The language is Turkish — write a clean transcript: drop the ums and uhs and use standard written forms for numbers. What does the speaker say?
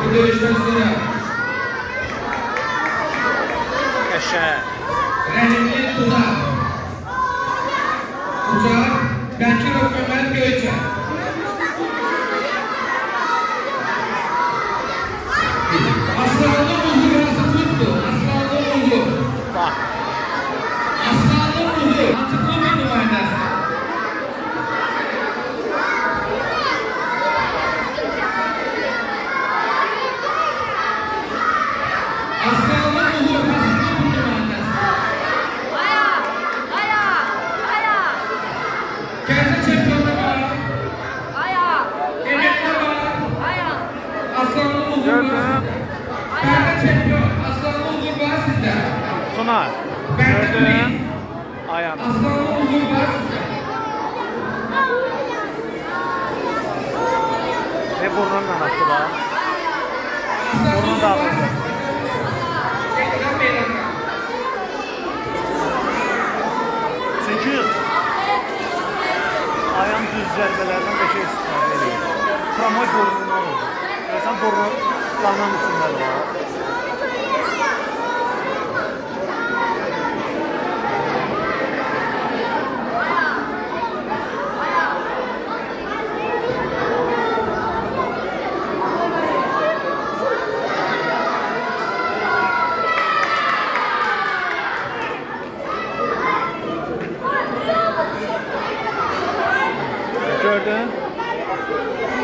Bu dövüşten sonra Rəhimli Tuzar, Ucar, Bəkirov Ömər Göyçə. Aslanlı Uğur burası tuttu. Aslanlı Uğur. Aslanlı Uğur. Açıklama nümayəndəsi. Aslanlı Uğur. Gerçek çempiyonlar var. Emekler var. Aslanlı Uğur var. Perde çempiyon. Aslanlı Uğur var sizde. Sonar. Gördüm. Ayağını. Aslanlı Uğur var sizde. Ve burnundan attı da. Aslanlı Burnu Uğur da var aldı. sizde. Ekran beylaka. Çünkü ayağın düz zərbələrdən bir şey istifadə edir. Tramvay burnundan olur. Mesela burnu lanan içində var. Gördün?